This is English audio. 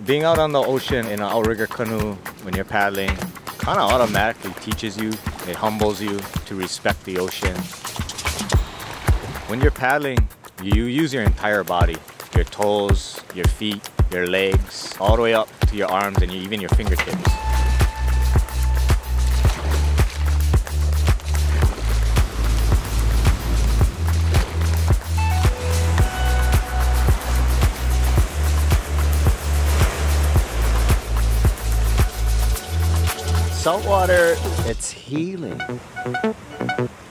Being out on the ocean in an outrigger canoe when you're paddling kind of automatically teaches you, it humbles you to respect the ocean. When you're paddling, you use your entire body, your toes, your feet, your legs, all the way up to your arms and even your fingertips. Saltwater, it's healing.